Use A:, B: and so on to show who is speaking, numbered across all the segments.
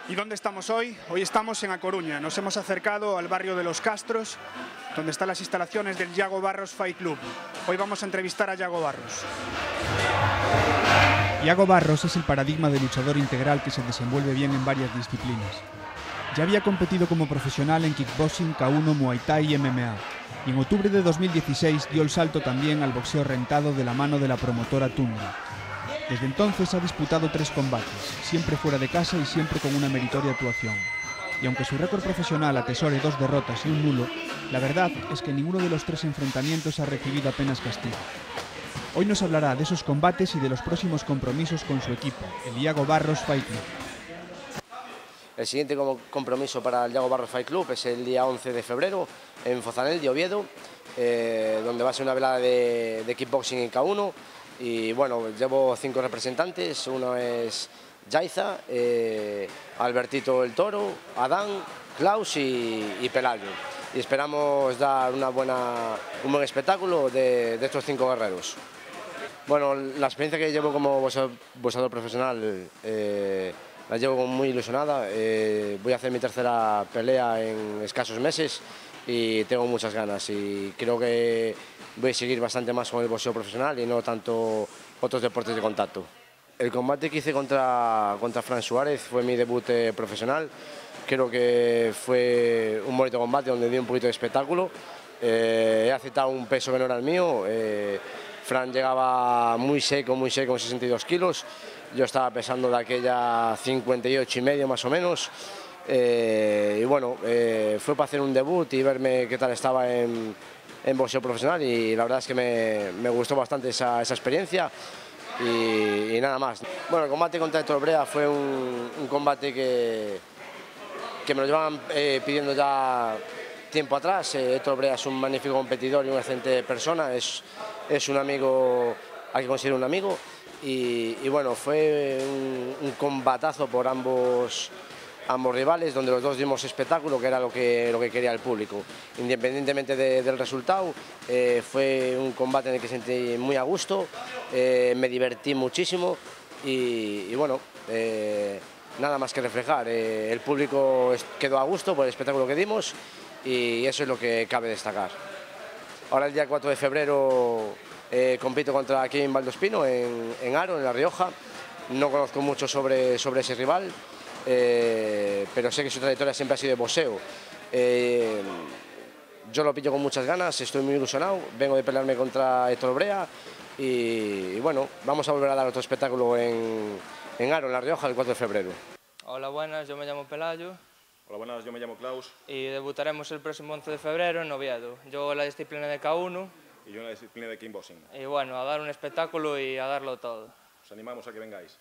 A: ¿Y dónde estamos hoy? Hoy estamos en A Coruña. Nos hemos acercado al barrio de Los Castros, donde están las instalaciones del Yago Barros Fight Club. Hoy vamos a entrevistar a Yago Barros. Yago Barros es el paradigma de luchador integral que se desenvuelve bien en varias disciplinas. Ya había competido como profesional en kickboxing, K1, Muay Thai y MMA. Y en octubre de 2016 dio el salto también al boxeo rentado de la mano de la promotora Tundra. Desde entonces ha disputado 3 combates, siempre fuera de casa y siempre con una meritoria actuación. Y aunque su récord profesional atesore 2 derrotas y un nulo, la verdad es que ninguno de los 3 enfrentamientos ha recibido apenas castigo. Hoy nos hablará de esos combates y de los próximos compromisos con su equipo, el Yago Barros Fight Club.
B: El siguiente compromiso para el Yago Barros Fight Club es el día 11 de febrero en Fozanel de Oviedo, donde va a ser una velada de kickboxing en K1. Y bueno, llevo 5 representantes, uno es Yaiza, Albertito el Toro, Adán, Klaus y Pelayo. Y esperamos dar un buen espectáculo de estos 5 guerreros. Bueno, la experiencia que llevo como boxeador profesional la llevo muy ilusionada. Voy a hacer mi 3ª pelea en escasos meses y tengo muchas ganas y creo que voy a seguir bastante más con el boxeo profesional y no tanto otros deportes de contacto. El combate que hice contra Fran Suárez fue mi debut profesional. Creo que fue un bonito combate donde di un poquito de espectáculo. He aceptado un peso menor al mío. Fran llegaba muy seco, en 62 kilos. Yo estaba pesando de aquella 58,5 más o menos. Y bueno, fue para hacer un debut y verme qué tal estaba en boxeo profesional y la verdad es que me gustó bastante esa experiencia y nada más. Bueno, el combate contra Héctor Brea fue un combate que me lo llevaban pidiendo ya tiempo atrás. Héctor Brea es un magnífico competidor y una excelente persona, es un amigo al que considero un amigo y bueno, fue un combatazo por ambos rivales, donde los dos dimos espectáculo, que era lo que quería el público. Independientemente del resultado, fue un combate en el que sentí muy a gusto, me divertí muchísimo y bueno, nada más que reflejar. El público quedó a gusto por el espectáculo que dimos y eso es lo que cabe destacar. Ahora el día 4 de febrero compito contra Kevin Valdospino en Aro, en La Rioja. No conozco mucho sobre ese rival, pero sé que su trayectoria siempre ha sido de boxeo. Yo lo pillo con muchas ganas, estoy muy ilusionado, vengo de pelearme contra Héctor Brea y bueno, vamos a volver a dar otro espectáculo en Aro, en La Rioja, el 4 de febrero.
C: Hola, buenas, yo me llamo Pelayo.
D: Hola, buenas, yo me llamo Klaus.
C: Y debutaremos el próximo 11 de febrero en Oviedo. Yo en la disciplina de K1.
D: Y yo en la disciplina de kickboxing.
C: Y bueno, a dar un espectáculo y a darlo todo.
D: Os animamos a que vengáis.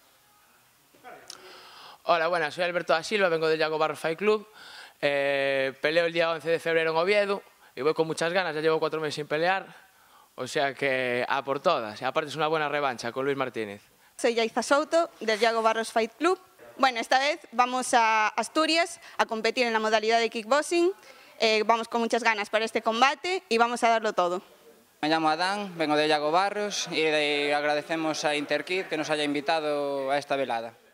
E: Hola, buenas, soy Alberto da Silva, vengo del Yago Barros Fight Club. Peleo el día 11 de febrero en Oviedo y voy con muchas ganas, ya llevo 4 meses sin pelear, o sea que a por todas. Y aparte es una buena revancha con Luis Martínez.
F: Soy Yaiza Souto, del Yago Barros Fight Club. Bueno, esta vez vamos a Asturias a competir en la modalidad de kickboxing. Vamos con muchas ganas para este combate y vamos a darlo todo.
G: Me llamo Adán, vengo de Yago Barros y agradecemos a Interkid que nos haya invitado a esta velada.